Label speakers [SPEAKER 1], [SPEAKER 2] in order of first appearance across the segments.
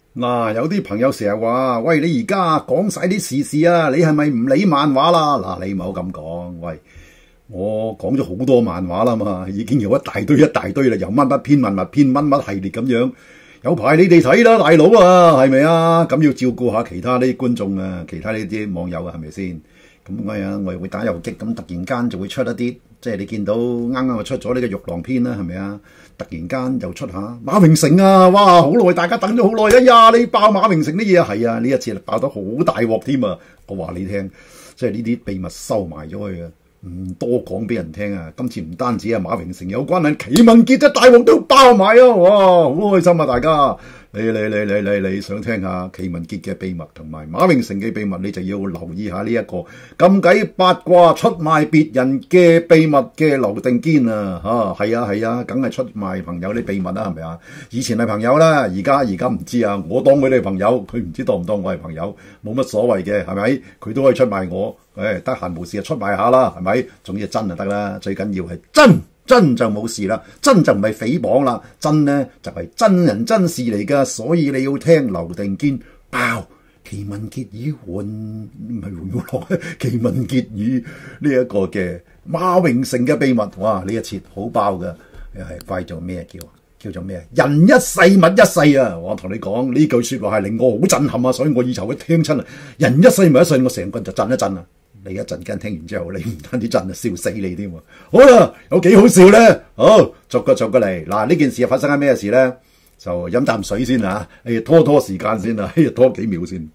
[SPEAKER 1] 嗱，有啲朋友成日話：喂，你而家講晒啲時事啊，你係咪唔理漫畫啦？嗱，你唔好咁講。喂，我講咗好多漫畫啦嘛，已經有一大堆啦，由乜篇文物篇乜系列咁樣，有排你哋睇啦，大佬啊，係咪啊？咁要照顧下其他啲觀眾啊，其他呢啲網友啊，係咪先？咁我又會打遊擊，咁突然間就會出一啲，即係你見到啱啱就出咗呢個玉郎篇啦，係咪啊？突然間又出下馬榮成啊！哇，好耐，大家等咗好耐。哎呀，你爆馬榮成啲嘢係啊，呢一次爆得好大鑊添啊！我話你聽，即係呢啲秘密收埋咗佢啊，唔多講俾人聽啊。今次唔單止係馬榮成有關係，奇文傑嘅大王都爆埋啊！哇，好開心啊！大家。你想聽下奇文傑嘅秘密同埋馬榮成嘅秘密，你就要留意下呢一個咁鬼八卦出賣別人嘅秘密嘅劉定堅啊！係啊，梗係出賣朋友啲秘密啦，係咪啊？以前係朋友啦，而家唔知啊。我當佢哋朋友，佢唔知當唔當我係朋友，冇乜所謂嘅，係咪？佢都可以出賣我，得閒無事就出賣下啦，係咪？總之真就得啦，最緊要係真就冇事啦，真就唔係誹謗啦，真呢就係真人真事嚟噶，所以你要聽劉定堅爆奇文傑與唔係換咗落奇文傑與呢一個嘅馬榮成嘅秘密，哇！呢一次好爆噶，係快做咩叫做咩？人一世物一世啊！我同你講呢句說話係令我好震撼啊，所以我以後一聽親啊，人一世物一世，我成個人就震一震啊！你一陣間聽完之後，你唔單止震啊，笑死你添喎！好啦，有幾好笑咧？好，逐個嚟。嗱，呢件事發生喺咩事咧？就飲啖水先啊！拖時間先啊！拖幾秒先。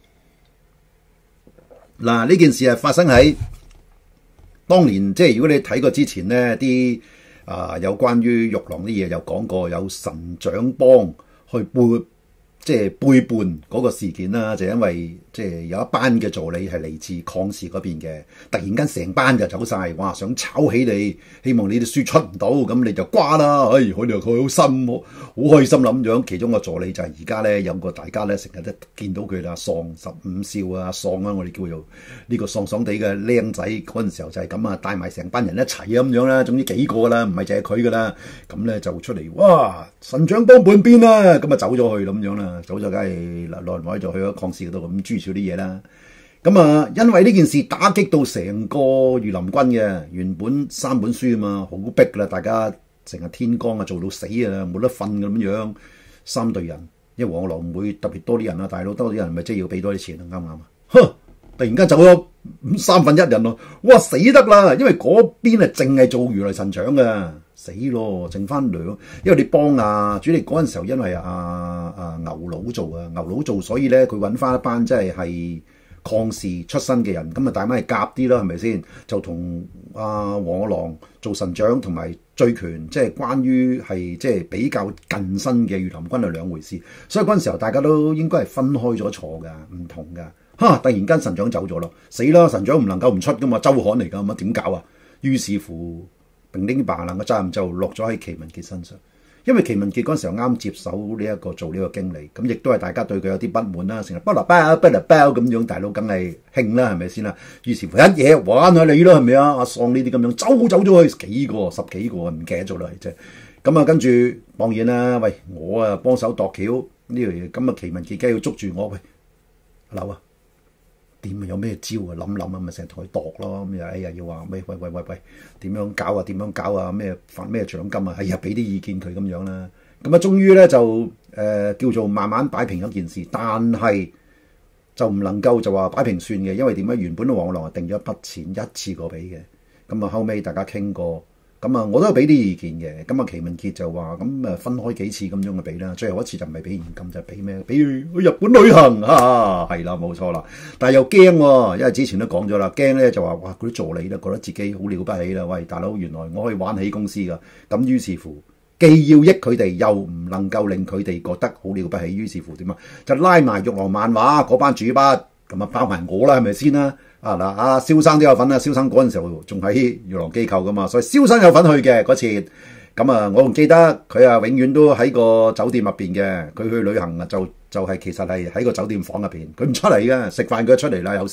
[SPEAKER 1] 嗱，呢件事係發生喺當年，即係如果你睇過之前呢啲有關於玉郎啲嘢，有講過有神長幫去背叛嗰個事件啦，就因為即係有一班嘅助理係嚟自鄺氏嗰邊嘅，突然間成班就走晒，哇！想炒起你，希望你啲書出唔到，咁你就瓜啦。佢哋好心，好開心諗樣。其中個助理就係而家咧有個大家咧成日都見到佢啦，喪15少啊，喪啊，我哋叫做呢個喪喪地嘅僆仔嗰陣時候就係咁啊，帶埋成班人一齊咁樣啦，總之幾個啦，唔係淨係佢噶啦，咁咧就出嚟，哇！神長幫叛變啦，咁啊走咗去咁樣啦。早就梗係耐唔耐就去咗鄺氏嗰度咁諸少啲嘢啦。咁啊，因為呢件事打擊到成個御林軍嘅，原本3本書啊嘛，好逼噶啦，大家成日天光啊做到死啊，冇得瞓咁樣。3隊人，因為黃狼唔會特別多啲人啊，大佬多啲人咪即係要俾多啲錢啊，啱唔啱啊？突然間走咗1/3人咯，哇死得啦！因為嗰邊係淨係做如來神掌嘅。死咯，剩翻2，因為你幫主力嗰陣時候，因為牛佬做，所以咧佢揾翻一班即係鄺氏出身嘅人，咁啊大家係夾啲啦，係咪先？就同黃我郎做神掌同埋醉拳，即係關於係即係比較近身嘅御林軍係兩回事，所以嗰陣時候大家都應該係分開咗坐噶，唔同噶。突然間神掌走咗咯，死啦！神掌唔能夠唔出噶嘛，周刊嚟噶，咁啊點搞啊？於是乎。並丁罷能嘅責任就落咗喺奇文傑身上，因為奇文傑嗰陣時候啱接手呢一個做呢個經理，咁亦都係大家對佢有啲不滿啦，成日不啦包咁樣，大佬梗係興啦，係咪先啦？於是乎一嘢玩下你咯，係咪啊？阿喪呢啲咁樣走咗去10幾個唔記得咗啦，係啫。咁啊，跟住當然啦，喂，我啊幫手度橋呢樣嘢，咁啊奇文傑梗係要捉住我，喂，阿劉啊！點啊？有咩招啊？諗啊，咪成日同佢度咯。咁又要話喂，點樣搞啊？咩發咩獎金啊？俾啲意見佢咁樣啦。咁啊，終於咧就叫做慢慢擺平咗件事，但係就唔能夠就話擺平算嘅，因為點解？原本黃我郎係定咗一筆錢一次過俾嘅，咁啊後尾大家傾過。咁啊，我都有俾啲意見嘅。咁啊，奇文傑就話咁啊，分開幾次咁樣去俾啦。最後一次就唔係俾現金，就係俾咩？俾去日本旅行啊！係啦，冇錯啦。但係又驚喎，因為之前都講咗啦，驚咧就話哇，嗰啲助理咧覺得自己好了不起啦。喂，大佬，原來我可以玩起公司噶。咁於是乎，既要益佢哋，又唔能夠令佢哋覺得好了不起。於是乎點啊？就拉埋玉郎漫畫嗰班主筆，咁啊包埋我啦，係咪先啦？阿蕭生都有份啦，蕭生嗰陣時候仲喺玉郎機構噶嘛，所以蕭生有份去嘅嗰次。咁啊，我仲記得佢啊，永遠都喺個酒店入邊嘅。佢去旅行啊，就係其實係喺個酒店房入邊，佢唔出嚟嘅。食飯佢出嚟啦，有時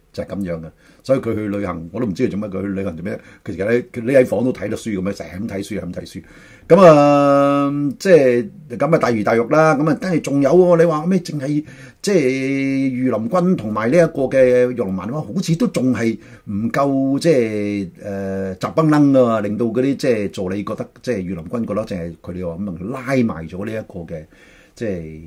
[SPEAKER 1] 就係咁樣嘅。所以佢去旅行，我都唔知佢做乜，佢去旅行做咩？其實咧，佢匿喺房都睇得書咁樣，成日咁睇書，咁睇書。咁啊，即係咁啊，大魚大肉啦。咁啊，跟住仲有喎，你話咩？淨係即係御林軍同埋呢一個嘅玉龍漫畫，好似都仲係唔夠，即係雜崩楞啊，令到嗰啲即係助理覺得，即係御林軍覺得淨係佢哋話咁拉埋咗呢一個嘅。即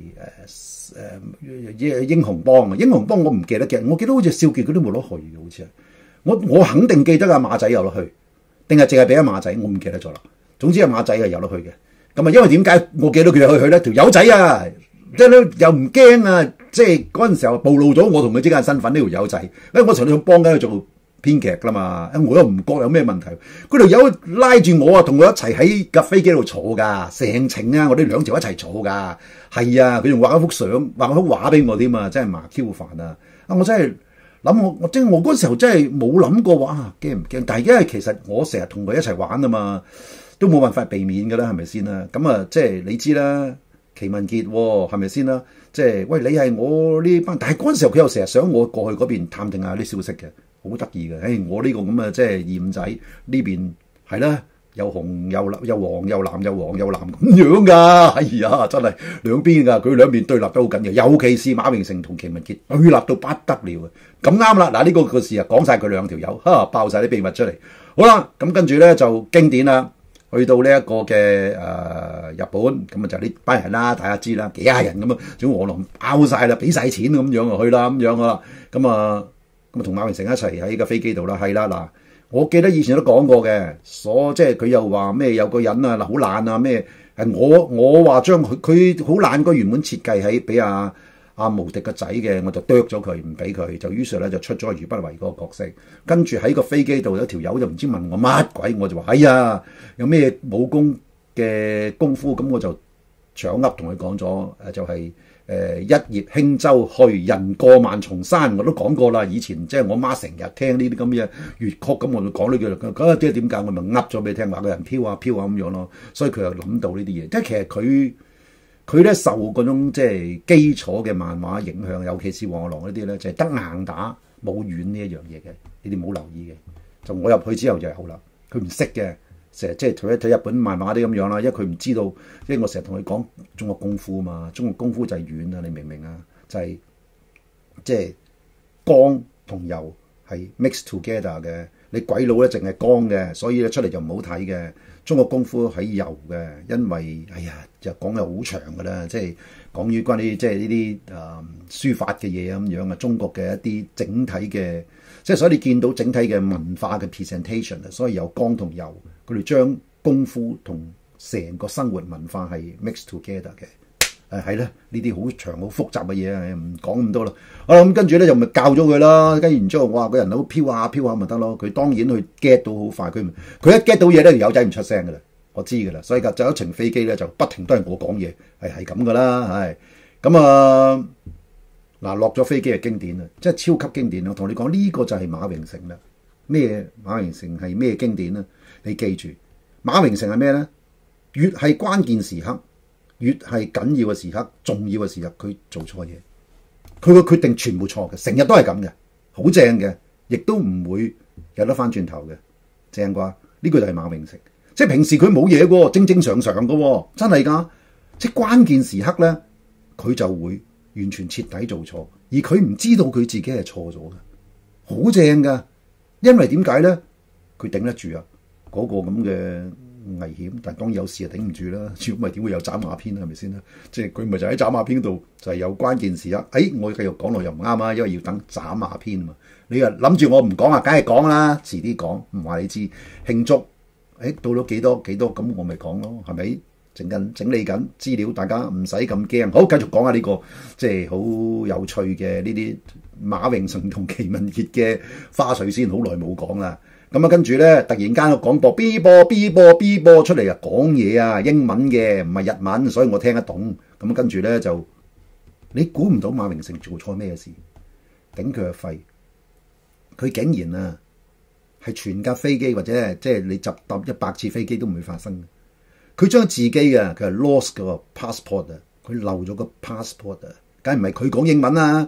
[SPEAKER 1] 係英雄幫啊！英雄幫我唔記得嘅，我記得好似少傑佢都冇得去嘅，好似係我肯定記得阿馬仔有得去，定係淨係俾阿馬仔，我唔記得咗啦。總之阿馬仔係有得去嘅。咁啊，因為點解我記得佢有去咧？條友仔啊，即係咧又唔驚啊！即係嗰陣時候暴露咗我同佢之間身份呢條友仔，因為我從呢度幫緊佢做編劇㗎嘛，我又唔覺有咩問題。嗰條友拉住我啊，同我一齊喺架飛機度坐㗎，成程啊，我哋兩條一齊坐㗎。係啊，佢仲畫一幅相，畫一幅畫俾我添啊，真係麻 Q 煩啊！我真係諗我即係我嗰時候真係冇諗過話驚唔驚，但係因為其實我成日同佢一齊玩啊嘛，都冇辦法避免㗎啦，係咪先啦？咁啊，即係你知啦，奇文傑係咪先啦？即係喂，你係我呢班，但係嗰陣時候佢又成日想我過去嗰邊探聽下啲消息嘅。好得意嘅，我呢個咁嘅即係二五仔呢邊係啦，又紅又藍又黃又藍又黃又藍咁樣噶，哎呀真係兩邊噶，佢兩邊對立得好緊要，尤其是馬榮成同奇文傑對立到不得了啊！咁啱啦，嗱呢個事啊講晒佢兩條友，爆晒啲秘密出嚟。好啦，咁跟住咧就經典啦，去到呢一個嘅日本，咁啊就呢班人啦，大家知啦，幾廿人咁啊，總和狼爆晒啦，俾晒錢咁樣啊去啦咁樣啊，咁啊。咁同馬榮成一齊喺個飛機度啦，係啦嗱，我記得以前都講過嘅，即係佢又話咩有個人啊好懶啊咩，我話將佢好懶，個原本設計喺俾阿無敵個仔嘅，我就剁咗佢唔俾佢，就於是咧就出咗余不為嗰個角色，跟住喺個飛機度有條友就唔知問我乜鬼，我就話哎呀有咩武功嘅功夫，咁我就搶噏同佢講咗，就係。一葉輕舟去，人過萬重山，我都講過啦。以前即係我媽成日聽呢啲咁嘅粵曲，咁我就講呢句啦。咁即係點解我咪噏咗俾你聽，話個人飄啊飄啊咁樣咯。所以佢又諗到呢啲嘢，即係其實佢咧受嗰種即係基礎嘅漫畫影響，尤其是黃玉郎呢啲咧，就係得硬打冇軟呢一樣嘢嘅。你哋冇留意嘅，就我入去之後就有啦。佢唔識嘅。成日即係睇日本漫畫啲咁樣啦，因為佢唔知道，因為我成日同佢講中國功夫啊嘛，中國功夫就係軟啊，你明唔明啊？就係即係剛同柔係 mix together 嘅，你鬼佬咧淨係剛嘅，所以咧出嚟就唔好睇嘅。中國功夫喺柔嘅，因為哎呀就講又好長噶啦，即係講於關於即係呢啲書法嘅嘢咁樣啊，中國嘅一啲整體嘅，即係所以你見到整體嘅文化嘅 presentation 啊，所以有剛同柔。佢哋將功夫同成個生活文化係 mix together 嘅，係啦，呢啲好長好複雜嘅嘢，唔講咁多啦。咁跟住咧就咪教咗佢啦，跟住然之後我話個人好飄下飄下咪得咯。佢當然去 get 到好快，佢一 get 到嘢咧，條友仔唔出聲噶啦，我知噶啦。所以就一程飛機咧就不停都係我講嘢，係咁噶啦，係咁啊。嗱落咗飛機係經典啊，即係超級經典。我同你講呢個就係馬榮成啦。咩馬榮成係咩經典啊？你記住，馬榮成係咩咧？越係關鍵時刻，越係緊要嘅時刻、重要嘅時刻，佢做錯嘢，佢嘅決定全部錯嘅，成日都係咁嘅，好正嘅，亦都唔會有得翻轉頭嘅，正啩？呢個就係馬榮成，即係平時佢冇嘢嘅，正正常常嘅，真係噶。即係關鍵時刻咧，佢就會完全徹底做錯，而佢唔知道佢自己係錯咗嘅，好正噶。因為點解咧？佢頂得住啊！嗰個咁嘅危險，但係當然有事就頂唔住啦。如果唔係點會有斬馬篇係咪先啦？即係佢咪就喺斬馬篇度就係有關鍵時刻。我繼續講落又唔啱啊，因為要等斬馬篇啊嘛。你又諗住我唔講啊，梗係講啦，遲啲講，唔話你知慶祝。到咗幾多咁我咪講咯，係咪？整理緊資料，大家唔使咁驚。好，繼續講下呢個即係好有趣嘅呢啲馬榮成同奇文傑嘅花絮先，好耐冇講啦。咁啊，跟住咧，突然間個廣播 B 播出嚟啊，講嘢啊，英文嘅，唔係日文，所以我聽得懂。咁啊，跟住咧就你估唔到馬榮成做錯咩事，頂佢個肺。佢竟然啊係全架飛機或者即係你搭100次飛機都唔會發生嘅。佢將自己嘅佢係 lost 個 passport 啊，佢漏咗個 passport 啊，梗係唔係佢講英文啊？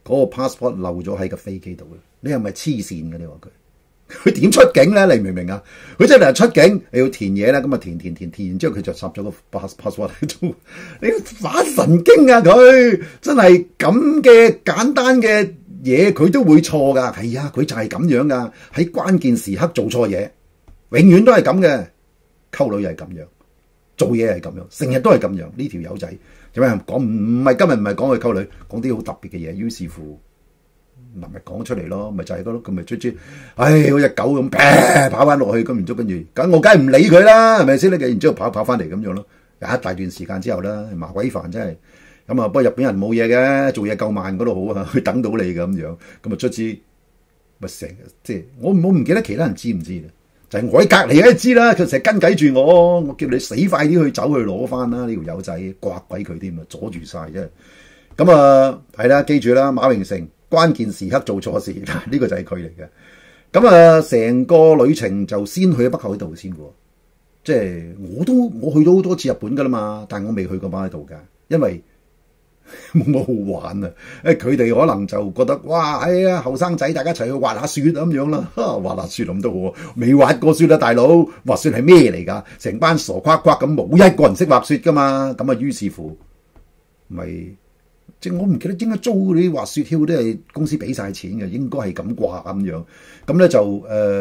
[SPEAKER 1] 嗰個 passport 漏咗喺個飛機度嘅，你係咪黐線嘅？你話佢點出境咧？你明唔明啊？佢真係出境，你要填嘢啦，咁啊填完之後佢就插咗個 passport 喺度。你發神經啊！佢真係咁嘅簡單嘅嘢，佢都會錯噶。係啊，佢就係咁樣噶，喺關鍵時刻做錯嘢，永遠都係咁嘅。溝女又係咁樣，做嘢係咁樣，成日都係咁樣。呢條友仔做咩講？唔係今日唔係講佢溝女，講啲好特別嘅嘢。於是乎，咪講出嚟咯，咪就係嗰咯，佢咪追，好似狗咁跑翻落去，咁然之後跟住，咁我梗係唔理佢啦，係咪先咧？然之後跑翻嚟咁樣咯，有一大段時間之後啦，麻鬼煩真係。咁啊，不過日本人冇嘢嘅，做嘢夠慢嗰度好啊，佢等到你咁樣，咁啊卒之咪成日即係我唔記得其他人知唔知咧？就係我喺隔離梗係知啦，佢成日跟緊住我叫你死快啲去走去攞翻啦！呢條友仔刮鬼佢添啊，阻住晒啫。咁啊係啦，記住啦，馬榮成關鍵時刻做錯事，呢個就係佢嚟嘅。咁啊，成個旅程就先去北海道先喎。即係我去咗好多次日本噶啦嘛，但係我未去過北海道㗎，因為冇乜好玩啊！佢哋可能就覺得哇，哎呀後生仔，大家一齊去滑下雪咁樣啦，滑下雪咁都好，未滑過雪啊，大佬！滑雪係咩嚟㗎？成班傻夸夸咁，冇一個人識滑雪㗎嘛。咁啊，於是乎咪即係我唔記得應該租嗰啲滑雪橇都係公司俾晒錢嘅，應該係咁掛咁樣。咁咧就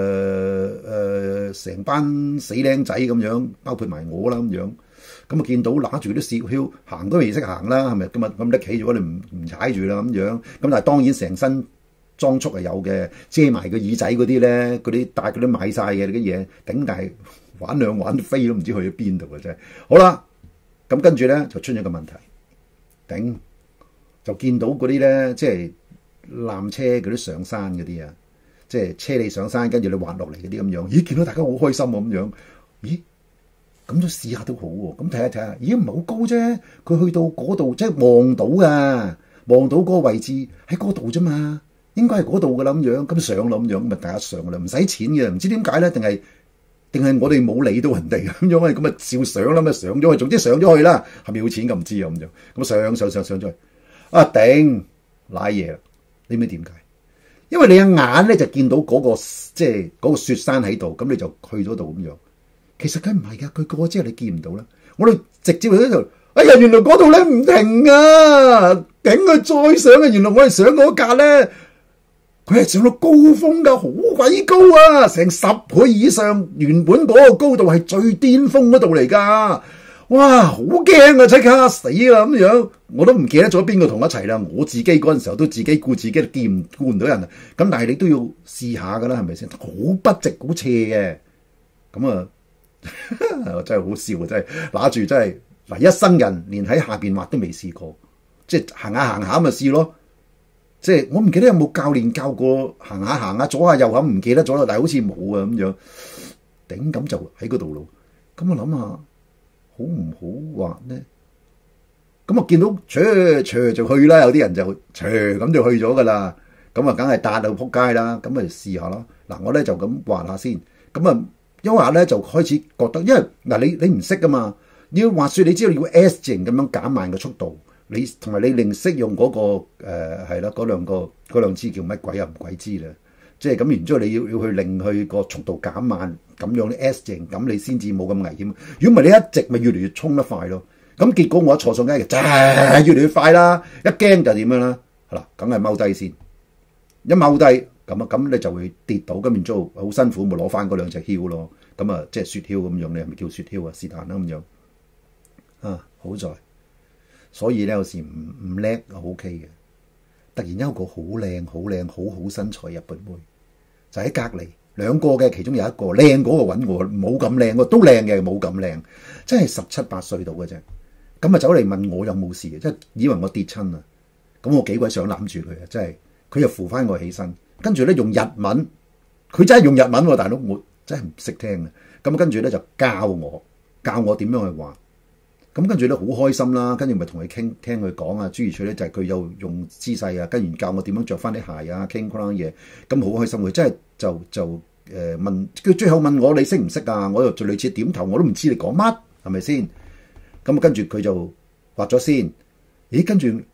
[SPEAKER 1] 成班死僆仔咁樣，包括埋我啦咁樣。咁啊，見到揦住啲雪橇行都未識行啦，係咪咁啊？咁拎起咗你唔踩住啦咁樣。咁但係當然成身裝束係有嘅，遮埋個耳仔嗰啲咧，嗰啲帶嗰啲買晒嘅啲嘢頂，但係玩兩玩飛都唔知去咗邊度嘅啫。好啦，咁跟住咧就出咗個問題，頂就見到嗰啲咧，即係纜車嗰啲上山嗰啲啊，即係車你上山，跟住你滑落嚟嗰啲咁樣。咦，見到大家好開心咁樣，咦？咁都試下都好喎，咁睇下睇下，咦唔係好高啫，佢去到嗰度即係望到㗎，望到嗰個位置喺嗰度啫嘛，應該係嗰度㗎啦咁樣，咁上啦咁樣，咪大家上啦，唔使錢嘅，唔知點解咧，定係我哋冇理到人哋咁樣，咁啊照上啦，咪上咗去，總之上咗去啦，係咪要錢咁唔知啊咁樣，咁上咗去，啊頂瀨嘢啦，你知唔知點解？因為你一眼咧就見到嗰個即係嗰個雪山喺度，咁你就去咗度咁樣。其實佢唔係噶，佢過之後你見唔到啦。我哋直接去嗰度，哎呀，原來嗰度咧唔停啊，頂佢再上啊！原來我哋上嗰架咧，佢係上到高峰噶，好鬼高啊，成10倍以上。原本嗰個高度係最巔峰嗰度嚟噶，哇，好驚啊！即刻死啦咁樣，我都唔記得咗邊個同我一齊啦。我自己嗰陣時候都自己顧自己，顧唔到人啊。咁但係你都要試下噶啦，係咪先？好筆直，好斜嘅，咁啊。真係好笑，真係揦住真係嗱，一生人連喺下邊滑都未試過，即係行下行下咪試咯。即係我唔記得有冇教練教過行下行下左下右下，唔記得咗啦，但係好似冇啊咁樣。頂，咁就喺嗰度咯。咁我諗下好唔好滑呢？咁我見到就去啦，有啲人就咁就去咗噶啦。咁啊，梗係搭到撲街啦。咁咪試下咯。嗱，我咧就咁滑下先。咁啊。因為咧就開始覺得，因為嗱你唔識噶嘛，你要滑雪你知道要 S 型咁樣減慢個速度，你同埋你另識用嗰個係啦，嗰兩支叫乜鬼啊？唔鬼知啦，即係咁然之後你要去令佢個速度減慢，咁樣啲 S 型，咁你先至冇咁危險。如果唔係你一直咪越嚟越衝得快咯。咁結果我一坐上街就越嚟越快啦，一驚就點樣啦？係啦，梗係踎低先，一踎低。咁你就會跌倒，咁然之後好辛苦，咪攞翻嗰兩隻橇咯。咁啊，即係雪橇咁樣，你係咪叫雪橇啊？是但啦咁樣啊，好在，所以咧有時唔叻就 OK 嘅。突然間有個好靚、好身材日本妹，就喺隔離兩個嘅，其中有一個靚嗰個揾我，冇咁靚喎，都靚嘅，冇咁靚，真係17、18歲到嘅啫。咁啊走嚟問我有冇事，即係以為我跌親啊。咁我幾鬼想攬住佢啊，真係佢又扶翻我起身。跟住咧用日文，佢真係用日文喎，大佬我真係唔識聽啊！咁跟住咧就教我點樣去滑。咁跟住咧好開心啦，跟住咪同佢傾，聽佢講啊，諸如此類咧就係佢又用姿勢啊，跟住教我點樣着翻啲鞋啊，傾嗰啲嘢，咁好開心。佢真係就問佢最後問我你識唔識啊？我又就類似點頭，我都唔知你講乜，係咪先？咁跟住佢就滑咗先，咦跟住。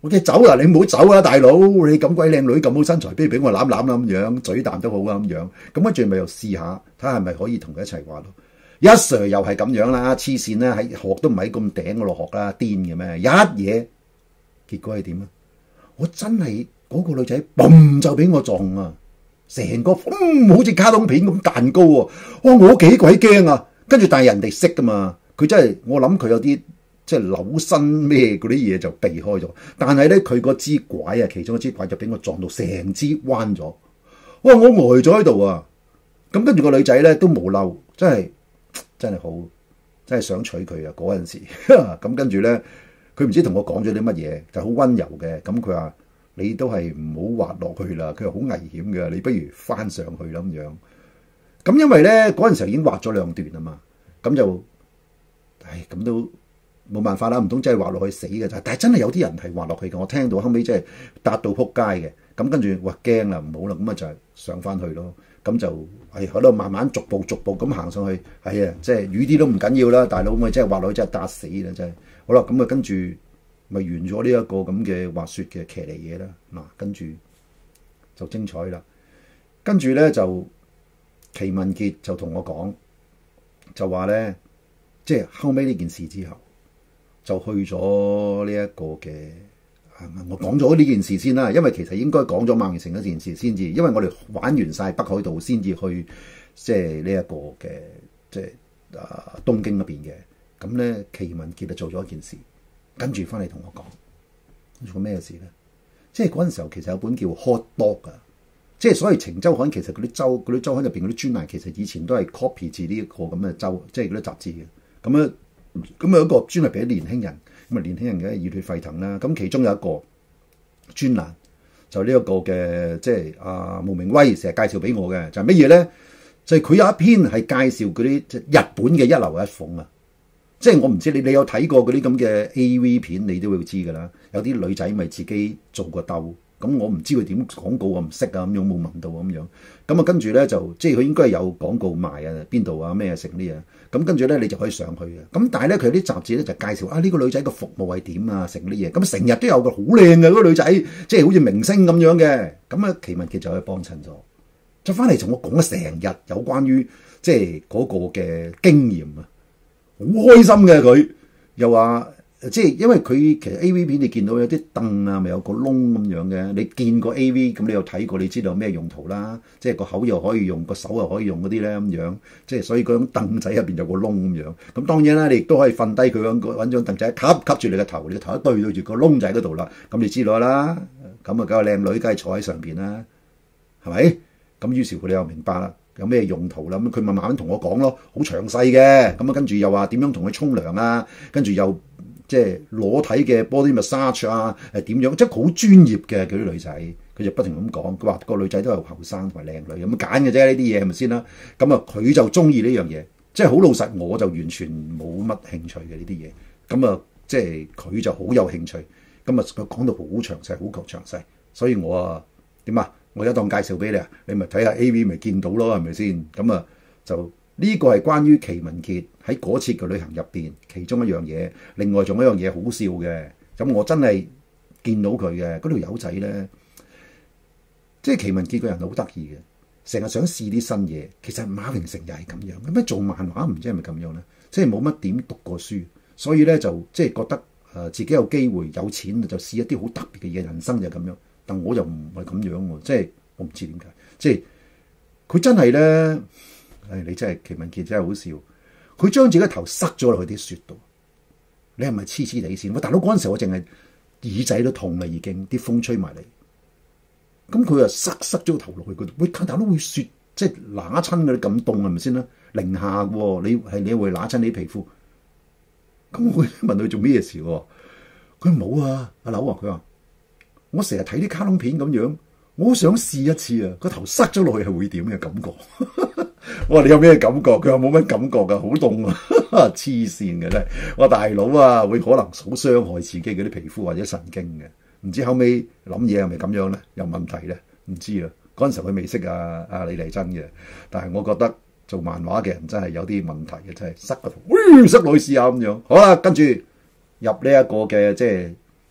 [SPEAKER 1] 我嘅走啦，你唔好走啊，大佬！你咁鬼靚女，咁好身材，不如俾我攬攬啦咁樣，嘴啖都好啊咁樣。咁跟住咪又試下，睇下係咪可以同佢一齊玩咯。一 Sir 又係咁樣啦，黐線啦，喺學都唔喺咁頂嗰度學啦，癲嘅咩？一嘢，結果係點啊？我真係嗰個女仔，嘣就俾我撞啊！成個好似卡通片咁蛋糕喎！哇，我幾鬼驚啊！跟住但係人哋識噶嘛，佢真係我諗佢有啲。即係扭身咩嗰啲嘢就避開咗，但係咧佢個支拐啊，其中一支拐就俾我撞到成支彎咗。哇！我呆咗喺度啊！咁跟住個女仔咧都冇嬲，真係好，真係想娶佢啊！嗰陣時咁跟住咧，佢唔知同我講咗啲乜嘢，就好溫柔嘅。咁佢話：你都係唔好滑落去啦，佢話好危險嘅，你不如翻上去啦咁樣。咁因為咧嗰陣時候已經滑咗2段啊嘛，咁就咁都。冇辦法啦，唔通真係滑落去死嘅咋？但係真係有啲人係滑落去嘅，我聽到後尾真係達到撲街嘅。咁跟住哇驚啦，唔好啦，咁啊就係上翻去咯。咁就喺度慢慢逐步咁行上去。係啊，即係瘀啲都唔緊要啦，大佬咪真係滑落去真係打死啦，真係。好啦，咁啊跟住咪完咗呢一個咁嘅滑雪嘅騎呢嘢啦。嗱，跟住就精彩啦。跟住咧就祁文傑就同我講，就話咧，即係後尾呢件事之後。就去咗呢一個嘅，我講咗呢件事先啦，因為其實應該講咗孟月成嗰件事先至，因為我哋玩完晒北海道先至去，即係呢一個嘅，即係東京嗰邊嘅。咁咧，祁文傑就做咗一件事，跟住翻嚟同我講，做咩事咧？即係嗰陣時候其實有本叫 Hot Dog 啊，即係所謂晴週刊，其實嗰啲週刊入邊嗰啲專欄，其實以前都係 copy 自呢一個咁嘅即係嗰啲雜誌嘅，咁樣。咁有一個專係俾年輕人，咁啊年輕人嘅熱血沸騰啦。咁其中有一個專欄就呢一個嘅，即係毛明威成日介紹俾我嘅，就係乜嘢咧？就係佢有一篇係介紹嗰啲日本嘅一流一鳳啊！即係我唔知你有睇過嗰啲咁嘅 AV 片，你都會知㗎啦。有啲女仔咪自己做個竇。咁我唔知佢點廣告，我唔識啊，咁樣冇問到咁樣。咁啊跟住咧就即係佢應該係有廣告賣啊，邊度啊咩食啲嘢。咁跟住咧你就可以上去嘅。咁但係咧佢啲雜誌咧就介紹呢個女仔個服務係點啊，食啲嘢。咁成日都有個好靚嘅嗰個女仔，即係好似明星咁樣嘅。咁啊祁文傑就去幫襯咗，就翻嚟同我講咗成日有關於即係嗰個嘅經驗啊，好開心嘅佢，又話。即係因為佢其實 A.V. 片你見到有啲凳啊，咪有個窿咁樣嘅。你見過 A.V. 咁你有睇過，你知道有咩用途啦。即係個口又可以用，個手又可以用嗰啲咧咁樣。即係所以嗰種凳仔入邊有個窿咁樣。咁當然啦，你亦都可以瞓低佢揾張凳仔吸住你個頭，你個頭一對住個窿仔嗰度啦。咁你知道啦。咁啊，梗係靚女，梗係坐喺上邊啦，係咪？咁於是乎你又明白啦，有咩用途啦。咁佢咪慢慢同我講咯，好詳細嘅。咁啊，跟住又話點樣同佢沖涼啊，跟住又。即係裸體嘅 body massage 啊，點樣？即係好專業嘅嗰啲女仔，佢就不停咁講。佢話個女仔都係後生同埋靚女咁揀嘅啫，呢啲嘢係咪先啦？咁啊，佢就中意呢樣嘢，即係好老實，我就完全冇乜興趣嘅呢啲嘢。咁啊，即係佢就好有興趣。咁啊，佢講到好詳細，好詳細。所以我啊點啊？我一檔介紹俾你啊，你咪睇下 AV 咪見到咯，係咪先？咁啊就。呢個係關於祁文傑喺嗰次嘅旅行入邊其中一樣嘢，另外仲有一樣嘢好笑嘅。咁我真係見到佢嘅嗰條友仔咧，即係祁文傑個人好得意嘅，成日想試啲新嘢。其實馬榮成又係咁樣，咁樣做漫畫唔知係咪咁樣咧？即係冇乜點讀過書，所以咧就即係覺得自己有機會有錢就試一啲好特別嘅嘢，人生就係咁樣。但我就唔係咁樣喎，即係我唔知點解，即係佢真係咧。你真係祁文傑真係好笑，佢將自己頭塞咗落去啲雪度，你係咪黐黐地先？大佬嗰陣時我淨係耳仔都痛啦，已經啲風吹埋嚟，咁佢又塞咗個頭落去嗰度，喂，大佬會雪即係揦親嗰啲咁凍係咪先啦？零下喎，你會揦親你啲皮膚，咁我問佢做咩事喎？佢冇啊，阿柳啊，佢話我成日睇啲卡通片咁樣，我好想試一次啊，個頭塞咗落去係會點嘅感覺？我話你有咩感覺？佢話冇乜感覺噶，好凍啊，黐線嘅咧。我話大佬啊，會可能好傷害自己嗰啲皮膚或者神經嘅。唔知後尾諗嘢係咪咁樣咧？有問題咧？唔知啊。嗰陣時候佢未識阿李麗珍嘅，但係我覺得做漫畫嘅人真係有啲問題嘅，真係塞個頭，塞落去試下咁樣。好啦，跟住入呢一個嘅即係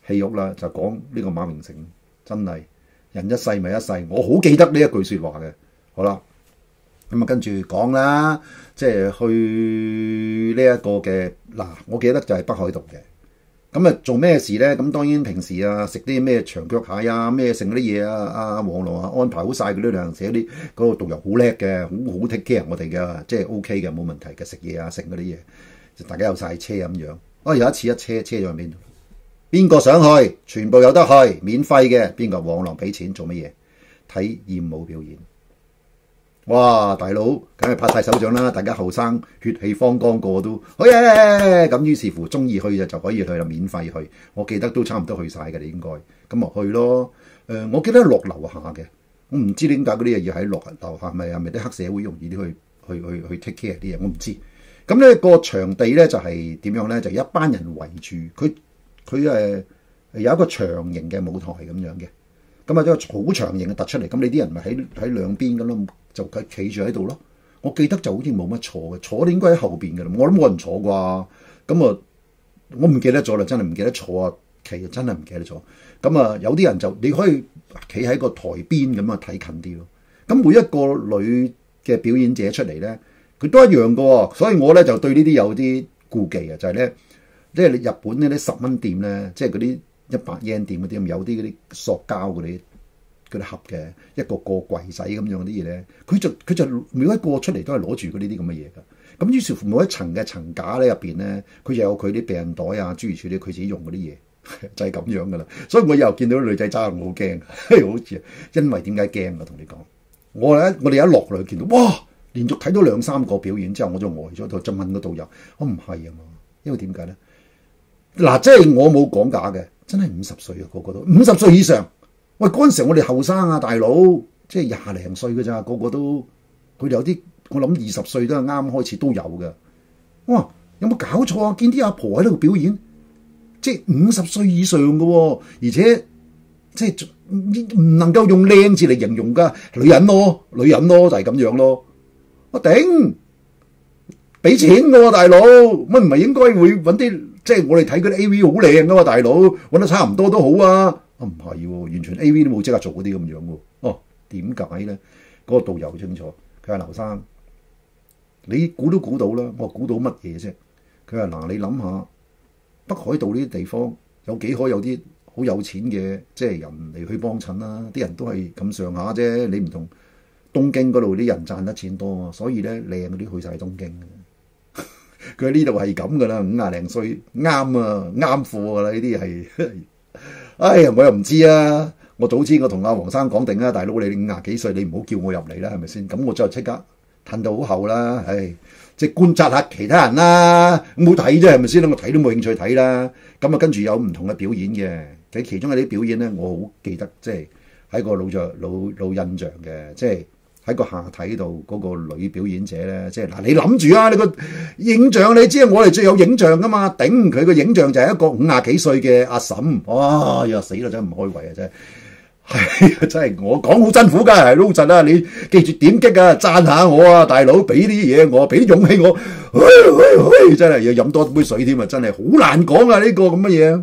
[SPEAKER 1] 戲屋啦，就講呢個馬榮成真係人一世咪一世，我好記得呢一句説話嘅。好啦，咁啊跟住講啦，即係去呢一個嘅嗱，我記得就係北海道嘅。咁啊做咩事咧？咁當然平時啊食啲咩長腳蟹啊咩剩嗰啲嘢啊，阿黃龍啊安排好晒嗰啲旅行社啲嗰個導遊好叻嘅，好 take care 我哋嘅，即係 OK 嘅，冇問題嘅，食嘢啊剩嗰啲嘢，大家有晒車咁樣。有一次一車咗去邊度？邊個想去？全部有得去，免費嘅。邊個？黃龍俾錢做乜嘢？睇艷舞表演。哇！大佬梗係拍晒手掌啦！大家後生血氣方剛，個個都好嘢咁。於是乎中意去就可以去啦，免費去。我記得都差唔多去晒嘅，你應該咁咪去咯。我記得落樓下嘅，我唔知點解嗰啲嘢要喺落樓下，係咪啲黑社會容易啲去 take care 啲嘢？我唔知。咁咧個場地咧就係點樣咧？就一班人圍住佢有一個長形嘅舞台咁樣嘅。咁啊，一個好長形嘅突出嚟，咁你啲人咪喺兩邊咁咯，就企住喺度咯。我記得就好似冇乜坐嘅，坐你應該喺後邊嘅啦。我諗冇人坐啩。咁啊，我唔記得咗啦，真係唔記得坐啊，企啊，真係唔記得咗。咁啊，有啲人就你可以企喺個台邊咁啊，睇近啲咯。咁每一個女嘅表演者出嚟咧，佢都一樣嘅，所以我咧就對呢啲有啲顧忌啊，就係咧，即係你日本呢啲10蚊店咧，即係嗰啲100 yen 店嗰啲，有啲嗰啲塑膠嗰啲盒嘅一個櫃仔咁樣啲嘢咧，佢就每一個出嚟都係攞住呢啲咁嘅嘢㗎。咁於是乎每一層嘅層架咧入邊咧，佢又有佢啲病袋啊、諸如此類，佢自己用嗰啲嘢就係咁樣㗎啦。所以我又見到女仔揸，我好驚，好似因為點解驚啊？同你講，我哋一落嚟見到哇！連續睇到2、3個表演之後，我就呆咗，就問個導遊：我唔係啊嘛？因為點解咧？嗱，即係我冇講假嘅，真係50歲啊，個個都50歲以上。喂，嗰陣時我哋後生啊，大佬，即係20零歲嘅咋，個個都佢哋有啲，我諗20歲都係啱開始都有嘅。哇，有冇搞錯啊？見啲阿婆喺度表演，即係50歲以上嘅喎，而且即係唔能夠用靚字嚟形容㗎，女人咯就係咁樣咯。我頂，俾錢嘅喎，大佬，乜唔係應該會揾啲即係我哋睇嗰啲 A.V. 好靚嘅喎，大佬揾得差唔多都好啊。唔係喎，完全 A.V. 都冇即刻做嗰啲咁樣喎。哦，點解咧？嗰個導遊好清楚，佢話劉生，你估都估到啦。我估到乜嘢啫？佢話嗱，你諗下北海道呢啲地方有幾可有啲好有錢嘅即係人嚟去幫襯啦？啲人都係咁上下啫，你唔同。東京嗰度啲人賺得錢多啊，所以咧靚嗰啲去晒東京。佢喺呢度係咁噶啦，50零歲啱啊，啱貨噶啦，呢啲係。哎呀，我又唔知啊。我早知我同阿黃生講定啦，大佬你50幾歲，你唔好叫我入嚟啦，係咪先？咁我就即刻褪到好後啦。唉，即係觀察下其他人啦，冇睇啫，係咪先？我睇都冇興趣睇啦。咁啊，跟住有唔同嘅表演嘅，其中有啲表演咧，我好記得，即係喺個老印象嘅，即係。喺個下體度嗰個女表演者咧，即係嗱，你諗住啊，你個影像你知我哋最有影像噶嘛？頂佢個影像就係一個50幾歲嘅阿嬸，哇呀死啦，真係唔開胃啊，真係係真係我講好辛苦噶，係老實啊，你記住點擊啊，讚下我啊，大佬俾啲嘢我，俾啲勇氣我，真係要飲多杯水添啊，真係好難講啊呢個咁嘅嘢。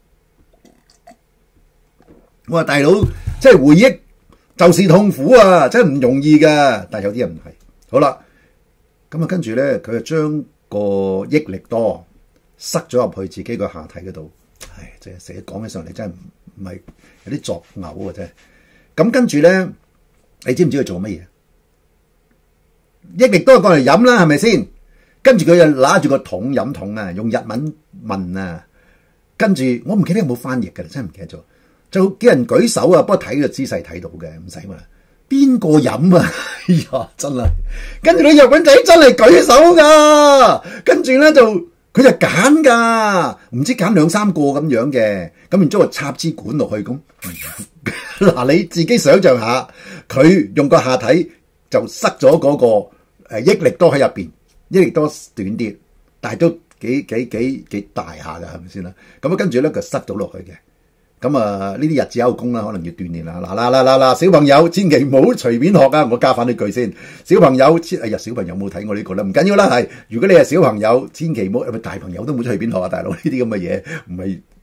[SPEAKER 1] 我話大佬，即係回憶。就是痛苦啊，真係唔容易噶。但係有啲人唔係。好啦，咁啊跟住咧，佢就將個益力多塞咗入去自己個下體嗰度。唉，即係成日講起上嚟，真係唔係有啲作嘔啊！真係。咁跟住咧，你知唔知佢做乜嘢？益力多過嚟飲啦，係咪先？跟住佢就拿住個飲筒啊，用日文問啊。跟住我唔記得有冇翻譯㗎，真係唔記得咗。就叫人舉手啊，不過睇個姿勢睇到嘅，唔使嘛。邊個飲啊？哎呀，真係。跟住你日本仔真係舉手噶，跟住咧就佢就揀噶，唔知揀2、3個咁樣嘅，咁然之後插支管落去咁。嗱，你自己想象下，佢用個下體就塞咗嗰個益力多喺入邊，益力多短啲，但係都幾大下噶，係咪先啦？咁啊，跟住咧就塞到落去嘅。咁啊，呢啲日子有功啦，可能要鍛鍊啦。嗱，小朋友千祈唔好隨便學啊！我加翻呢句先，小朋友小朋友冇睇我呢個啦，唔緊要啦。係如果你係小朋友，千祈唔好，大朋友都冇隨便學啊，大佬呢啲咁嘅嘢，唔係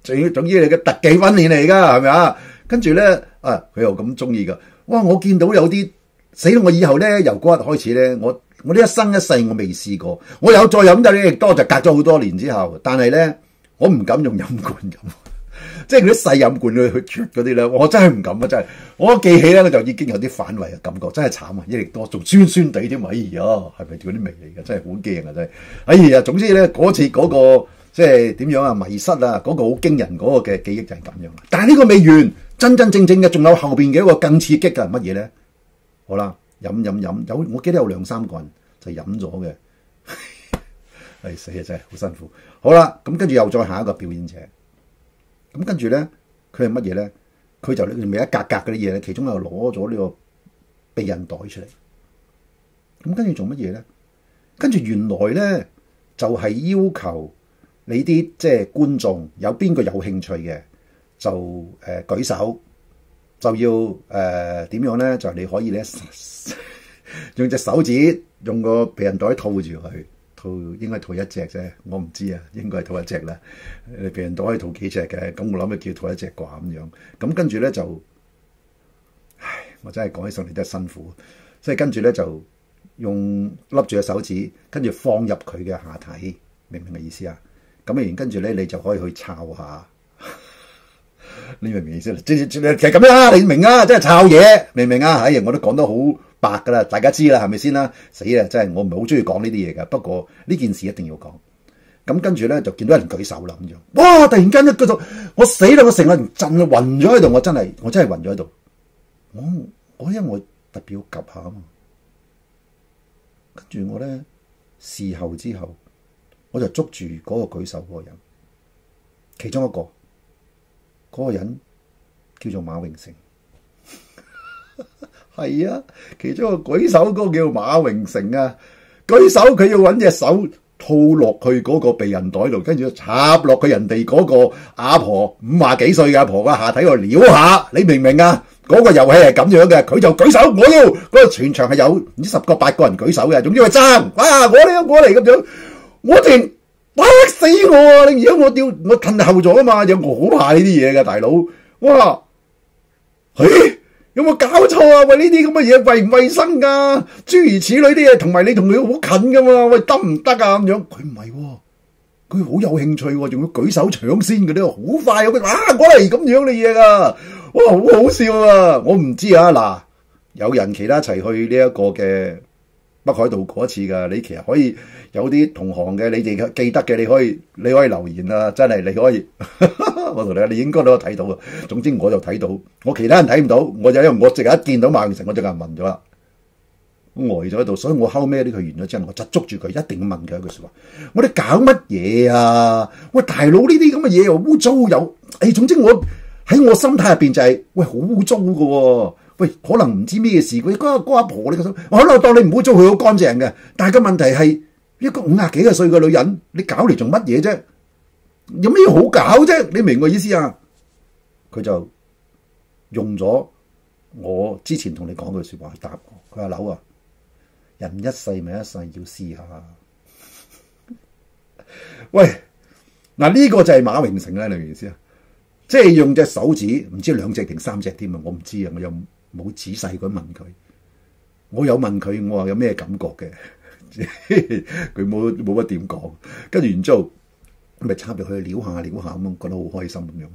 [SPEAKER 1] 總之你嘅特技訓練嚟噶，係咪啊？跟住咧佢又咁中意噶。哇！我見到有啲死啦！我以後咧由嗰日開始咧，我呢一生一世我未試過，我有再飲得咧，亦多就隔咗好多年之後。但係咧，我唔敢用飲管咁，即係嗰啲細飲管去啜嗰啲咧，我真係唔敢啊！真係，我記起咧我就已經有啲反胃嘅感覺，真係慘啊！益力多仲酸酸地添，哎呀，係咪嗰啲味嚟嘅？真係好驚啊！真係，哎呀，總之咧嗰次嗰個即係點樣啊？迷失啊！嗰個好驚人嗰個嘅記憶就係咁樣。但係呢個未完，真真正正嘅仲有後邊嘅一個更刺激嘅係乜嘢咧？好啦，飲有，我記得有2-3個人就飲咗嘅，係死啊！真係好辛苦。好啦，咁跟住又再下一個表演者，咁跟住咧，佢係乜嘢咧？佢就咪一格格嗰啲嘢咧，其中又攞咗呢個避孕袋出嚟。咁跟住做乜嘢咧？跟住原來咧就係要求你啲即係觀眾有邊個有興趣嘅就舉手。就要點樣咧？就係你可以咧用隻手指用個避孕袋套住佢，應該套一隻啫，我唔知啊，應該係套一隻啦。避孕袋可以套幾隻嘅，咁我諗佢叫套一隻啩咁樣。咁跟住咧就，我真係講起上嚟都係辛苦。所以跟住咧就用笠住個手指，跟住放入佢嘅下體，明唔明嘅意思啊？咁然跟住咧你就可以去抄下。你明唔明意思？其實咁樣啊，你明啊？即係抄嘢，明唔明啊？我都講得好白噶啦，大家知啦，係咪先啦？死啦！真係我唔係好中意講呢啲嘢噶，不過呢件事一定要講。咁跟住咧就見到人舉手啦咁樣，哇！突然間一舉手，我死啦！我成個人震暈咗喺度，我真係暈咗喺度。我因為我特別要急下啊嘛，跟住我咧事後之後，我就捉住嗰個舉手嗰個人，其中一個。嗰個人叫做馬榮成，係啊，其中一個舉手嗰個叫馬榮成啊，舉手佢要揾隻手套落去嗰個避孕袋度，跟住插落去人哋嗰個阿婆50幾歲嘅阿婆嘅下體度撩下，你明唔明啊？嗰個遊戲係咁樣嘅，佢就舉手，我要嗰個全場係有唔知10個8個人舉手嘅，總之佢爭，哇！我嚟咁樣，我哋。打死我啊！你而家我褪後咗啊嘛，我好怕呢啲嘢嘅大佬。哇！有冇搞錯啊？喂，呢啲咁嘅嘢衛唔衛生噶？諸如此類啲嘢，同埋你同佢好近噶嘛？喂，得唔得啊？咁樣佢唔係，佢好有興趣，仲要舉手搶先嗰啲，好快佢過嚟咁樣嘅嘢噶。哇，好好笑啊！我唔知啊，嗱，有人其他一齊去呢一個嘅北海道嗰次噶，你其實可以有啲同行嘅，你哋記得嘅，你可以留言啊，真係你可以，我同你應該都有睇到啊。總之我就睇到，我其他人睇唔到，因為我淨係一見到馬榮成，我就係問咗啦，呆咗喺度，所以我後尾呢佢完咗之後，我就捉住佢，一定要問佢一句說話，我哋搞乜嘢啊？喂，大佬呢啲咁嘅嘢又污糟又，總之我喺我心態入邊就係，喂，好污糟噶。喂，可能唔知咩事，佢嗰阿婆你個手，我可能當你唔好做佢好乾淨嘅，但係個問題係一個50幾歲嘅女人，你搞嚟做乜嘢啫？有咩好搞啫？你明我意思啊？佢就用咗我之前同你講嘅說話去答我，佢話柳啊，人一世咪一世，要試下。喂，嗱呢個就係馬榮成啦，你明意思啊？即係用隻手指，唔知2隻定3隻添啊！我唔知啊，我又冇仔細咁問佢。我有問佢，我話有咩感覺嘅，佢冇乜點講。跟住然之後，咪插入去撩下咁樣，覺得好開心咁樣。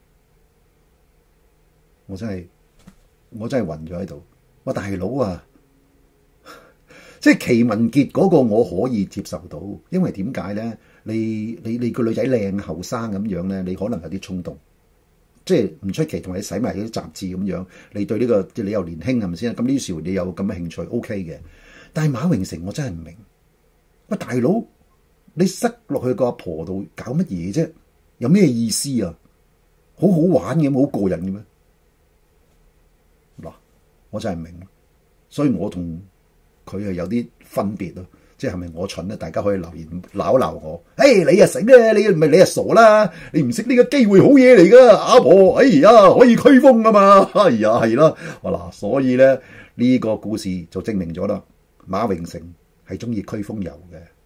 [SPEAKER 1] 我真係暈咗喺度。哇，大佬啊！即係奇文傑嗰個我可以接受到，因為點解咧？你個女仔靚後生咁樣咧，你可能有啲衝動。即係唔出奇，同埋你洗埋啲雜誌咁樣，你對呢個你又年輕係咪先？咁呢時你有咁嘅興趣 OK 嘅。但係馬榮成我真係唔明，喂，大佬，你塞落去個阿婆度搞乜嘢啫？有咩意思啊？好好玩嘅，好過癮嘅咩？嗱，我真係唔明，所以我同佢係有啲分別咯。即係咪我蠢咧？大家可以留言鬧一鬧我。你啊醒咧，你係傻啦！你唔識呢個機會好嘢嚟噶，阿婆。可以驅風噶嘛？係啦。嗱，所以咧呢個故事就證明咗啦，馬榮成係中意驅風油嘅。嗱，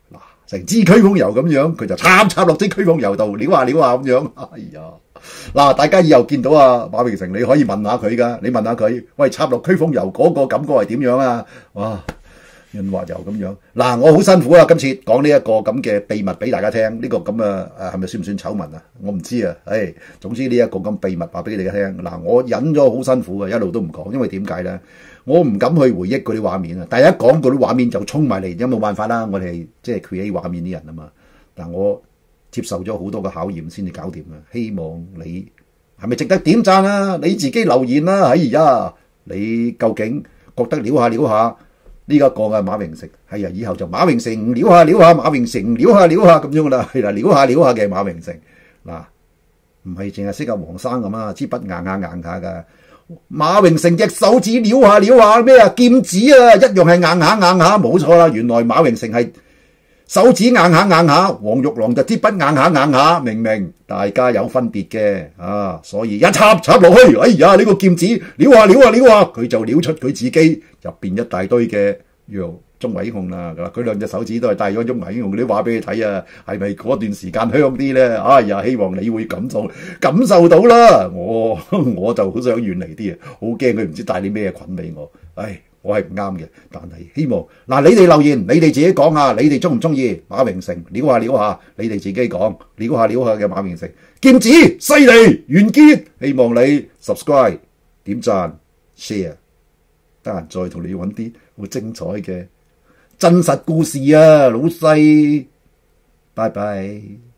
[SPEAKER 1] 成支驅風油咁樣，佢就插落支驅風油度，撩下咁樣。哎呀，嗱，大家以後見到馬榮成，你可以問下佢噶，你問下佢，喂，插落驅風油嗰個感覺係點樣啊？哇，潤滑油咁樣。嗱，我好辛苦啊，今次講呢一個咁嘅秘密俾大家聽，呢個咁係咪算唔算醜聞啊？我唔知啊。總之呢一個咁秘密話俾你哋聽。嗱，我忍咗好辛苦啊，一路都唔講，因為點解咧？我唔敢去回憶嗰啲畫面啊！但係一講嗰啲畫面就衝埋嚟，有冇辦法啦？我哋即係 create 畫面啲人啊嘛。但我接受咗好多嘅考驗先至搞掂啊！希望你係咪值得點讚啊？你自己留言啦！哎呀，你究竟覺得撩下呢一個嘅馬榮成？係啊，以後就馬榮成撩下馬榮成撩下咁樣噶啦，係啦，撩下嘅馬榮成嗱，唔係淨係識阿黃生咁啊，支筆硬下噶。馬榮成隻手指撩下咩啊？劍指啊，一樣係硬下，冇錯啦。原來馬榮成係手指硬下，黃玉郎就支筆硬下，明大家有分別嘅啊。所以一插落去，哎呀，呢個劍指撩下，佢就撩出佢自己入邊一大堆嘅中華英雄啦。佢兩隻手指都係帶咗中華英雄嗰啲畫俾你睇啊，係咪嗰段時間香啲咧？哎呀，希望你會感受到啦。我就好想遠離啲啊，好驚佢唔知帶啲咩菌俾我。我係唔啱嘅，但係希望嗱，你哋留言，你哋自己講下，你哋中唔中意馬榮成撩下，你哋自己講撩下嘅馬榮成劍指犀利完結。希望你 subscribe 點讚 share， 得閒再同你揾啲好精彩嘅真實故事啊，老細，拜拜。